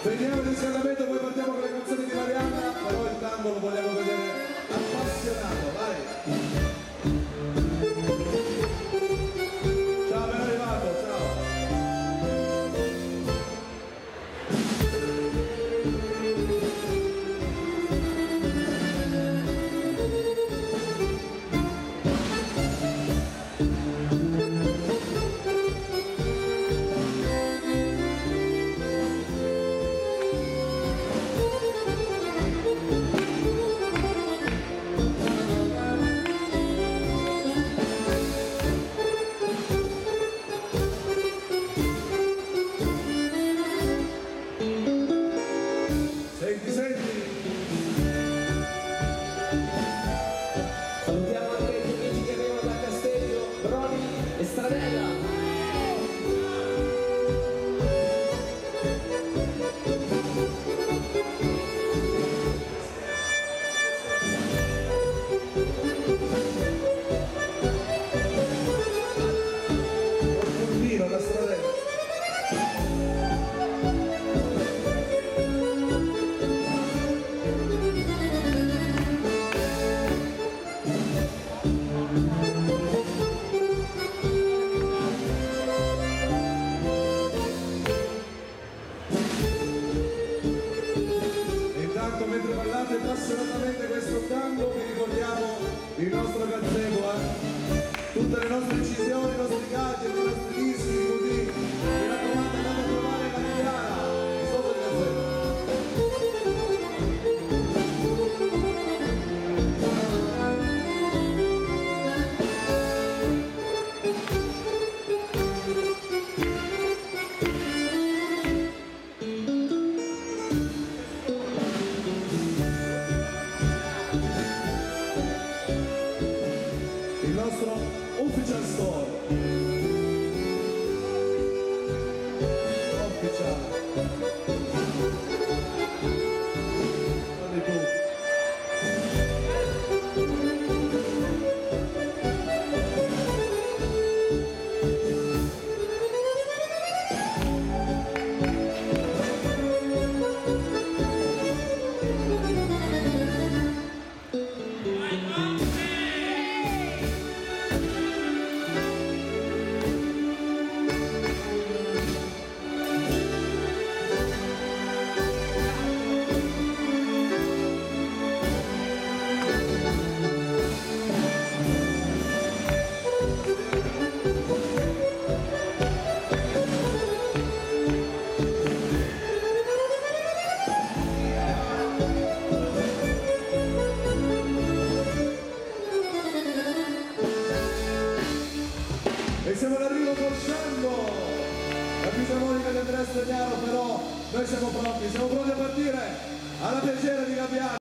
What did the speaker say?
Vediamo il riscaldamento, poi partiamo con le canzoni di Marianna, però il tango lo vogliamo vedere appassionato, vai! Ciao, ben arrivato, ciao! Senti, senti! Salutiamo anche gli amici che vengono da Castello, Broni e Stradella. Fulmino da Stradella. Intanto mentre ballate appassionatamente questo tango vi ricordiamo il nostro gazebo, tutte le nostre incisioni, i nostri gadget, i nostri dischi, i DVD, mi raccomando andate a trovare la Chiara sotto il gazebo. Il nostro Official Store. Official. Guardi tu. E siamo all'arrivo col Sciambo, la fisarmonica di Andrea Stagliano, però noi siamo pronti a partire alla piacere di Gabbiano.